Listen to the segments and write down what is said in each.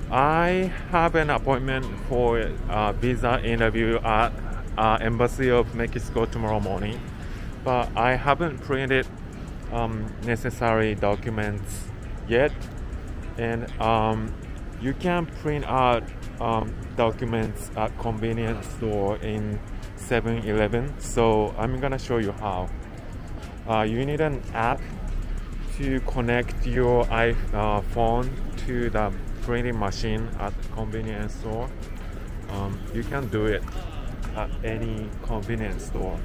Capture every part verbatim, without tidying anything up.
I have an appointment for a visa interview at uh, Embassy of Mexico tomorrow morning, but I haven't printed um, necessary documents yet, and um, you can print out um, documents at convenience store in seven eleven, so I'm gonna show you how. Uh, you need an app to connect your iPhone to the printing machine at convenience store. Um, you can do it at any convenience store.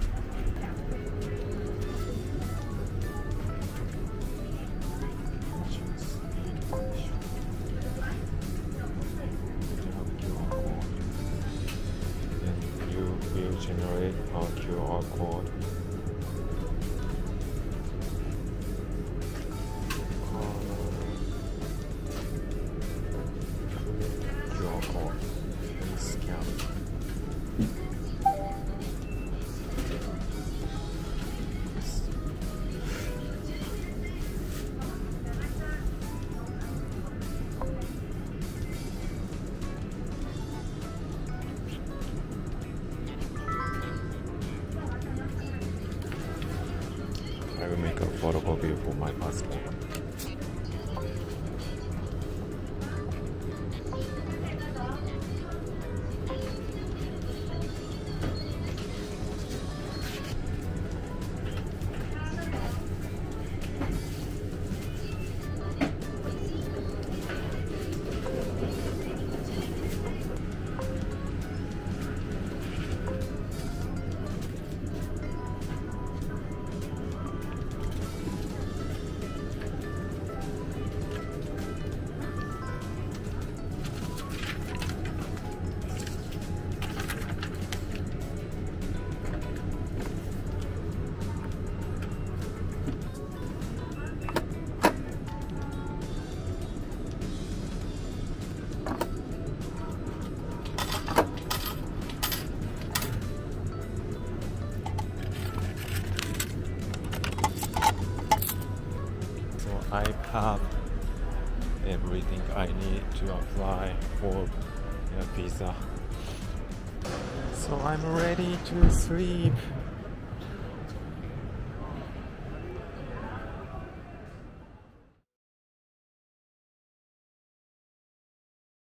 Then you will generate a Q R code. I will make a photocopy for my passport. I have everything I need to apply for a visa. So I'm ready to sleep.